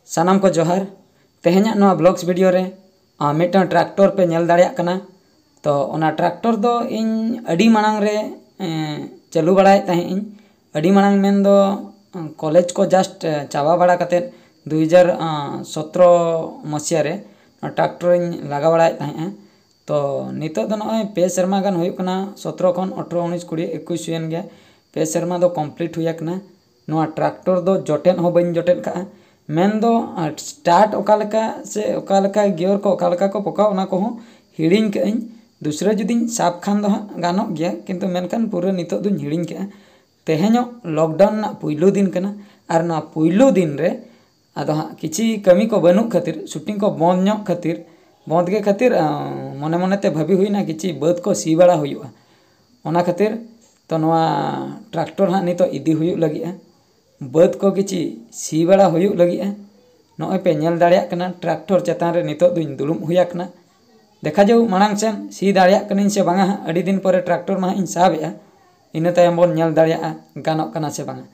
सानाम को जोहार तेहेना नोआ ब्लॉग्स वीडियो रे मिटन ट्रैक्टर पे नेल दाड़िया कना तो ओना ट्रैक्टर दो इन अडी मांग रे चालू बड़ाय ताहे इन अडी मांग मेन दो कॉलेज को जस्ट चावा बड़ा कते 2017 मसिया रे ट्रैक्टर इन लगा बड़ाय ताहे तो नितो दो नय पे शर्मा गान होय कना 17 खन 18 19 20 21 हुयन गया पे शर्मा दो कंप्लीट हुया कना नोआ ट्रैक्टर दो जोटेन हो बइन जोटेन का मेन दो स्टार्ट ओकालका से ओकालका गियर को ओकालका को पका ओना को हिड़िंग के दूसरे जुदी साब खान दो गानो गया किंतु मेनकान पूरा नितो दो हिड़िंग के तेहेनो लॉकडाउन ना पुइलो दिन कना आर ना पुइलो दिन रे आदो किछि कमी को बनु खातिर शूटिंग को बंद नो खातिर बंद के खातिर मने मने ते भाबी हुई ना किछि बद को सी बड़ा हुयुआ ओना खातिर तो नोआ ट्रैक्टर हा नितो इदी हुयु लगी बद को किछि सी बड़ा हुयु लगी नोय पे नेल दाड़िया कना ट्रैक्टर चेतान रे नितो दुइन दुलुम हुया कना देखा जाऊ मांग सेन सी दाड़िया कनिन से बांगा अडी दिन पर ट्रैक्टर मा इन साबेआ इन तायम बोन नेल दाड़िया गानो कना से बांगा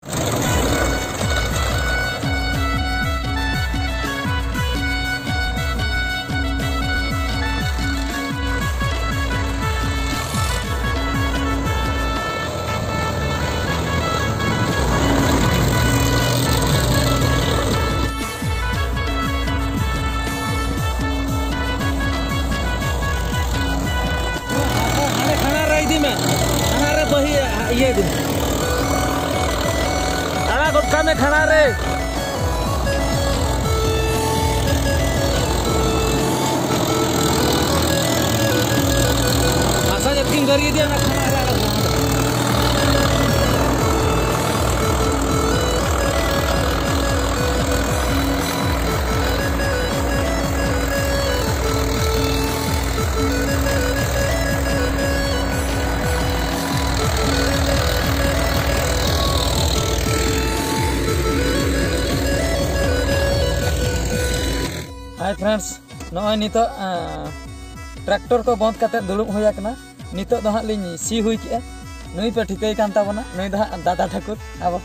ये दिन आना गुटका में खाना रे आशा जब करिए दिया ना खाना रे हाय फ्रेंड्स नॉय नितो ट्रैक्टर को बंद करते दुलुम होया कना नितो दो हां लिनी सी हुई के नई पे ठिकई कान ताबना नई दा दादा ठाकुर अब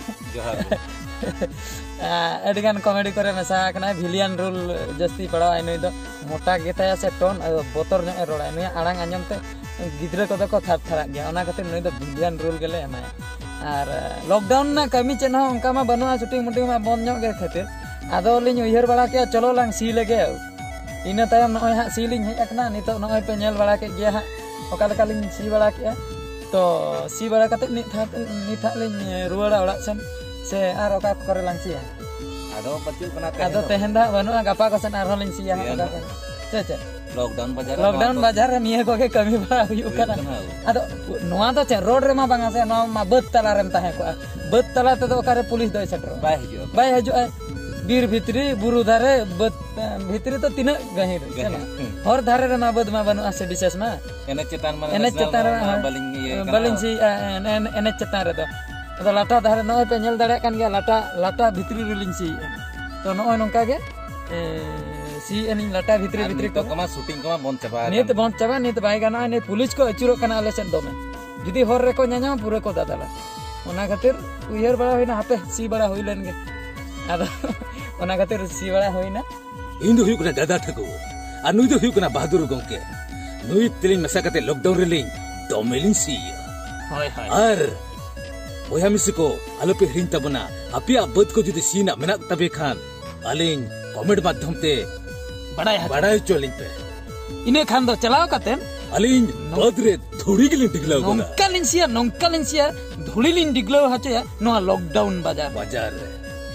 एडिगान कॉमेडी करे मेसा कना विलियन रोल जस्ती पड़ा नई दो मोटा गेता से टोन बोतर न रोड़ा नई आड़ांग आंजमते गिद्रे को को थार थारा गया ओना खातिर नई दो विलियन रोल गेले एमा आर लॉकडाउन ना कमी चेन हो उनका मा बनुआ शूटिंग मुटिंग मा बंद नो गे खातिर आदो लिኝ उयहर बड़ा के चलो लांग सी लगे इन तायम नय हा सी लिኝ हेज अकना नितो नय पे नेल बड़ा के गया हा ओका लका लिኝ सी बड़ा के तो सी बड़ा कते निथा लिኝ रुवाड़ा ओड़ा सन से आर ओका करे लांग सी आदो पचु कना ते आदो तेहेंदा बनुआ गापा को सन आर लिኝ सी हा चे लॉकडाउन बाजार रे निये को के कमी बड़ा हुयु कना आदो नोआ तो चे रोड रे मा बांगा से नोआ मा बद तला रेम ताहे को बद तला ते तो ओका रे पुलिस दय सेटर बाय हजो बीर भितरी बुरु धारे भितरी तो तीन गहिर हर धारे रे मा बद मा बनु आसे विशेष मा एने चेतान बलिंग सी एने चेतान रे तो लाटा धारे नय पे नेल दाड़े कान गया लाटा भितरी रिलिंग सी तो नय नंका गे सी एनी लाटा भितरी को कमा शूटिंग कमा बंद चाबा नित बाय गाना ने पुलिस को अचुरो कना आले सेन दोमे जुदी हर रे को न्यान्या पूरे को दादाला ओना खातिर उयहर बड़ा होइना हापे सी बड़ा होइलेन गे आदो ओना खातिर सी बड़ा होइना इन दो हुयु कना दादा ठको आ नुई दो हुयु कना बहादुर गंके नुई तिलिंग मसा कते लॉकडाउन रे लिंग दोमेलिंग सी होय होय आर ओया मिसी को आलो पे हिंग तबना अपिया बद को जुदी सीना मेना तबे खान अलिंग कमेंट माध्यम ते बड़ाई चोलिंग पे इने खान दो चलाओ कतेन अलिंग बद रे थोड़ी गिलिंग डिगलाओ कोना नोंका लिंसिया धुली लिंग डिगलाओ हचे नो लॉकडाउन बाजार रे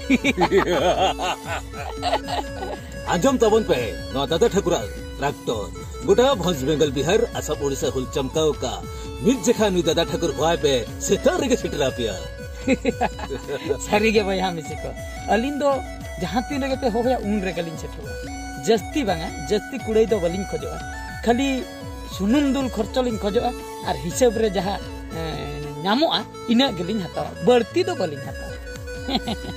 आजम तबन पे नो दादा ठाकुरा ट्रैक्टर गोटा भोज बेंगल बिहार असम ओडिसा हुल चमकाओ का मित जखा नु दादा ठाकुर होय पे सेतर रे के छिटरा पिया सरी गे भैया मिसी को अलिन दो जहां तीन रे पे होया उन रे गलिन छटवा जस्ती बांगा जस्ती कुड़ई दो बलिन खोजवा खाली सुनुम दुल खर्चलिन खोजवा आर हिसाब रे जहां नामोआ इना गलिन हता बढ़ती दो बलिन हता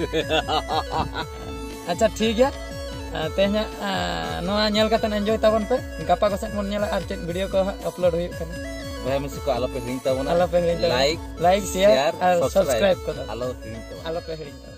अच्छा ठीक है तेहना नोआ नेल कतन एंजॉय ताबन पे गापा को सेट मन नेला आर चेक वीडियो को अपलोड हुई कना भाई मिसी को आलो पे हिंग ताबना लाइक शेयर और सब्सक्राइब करो आलो पे हिंग आलो पे हिंग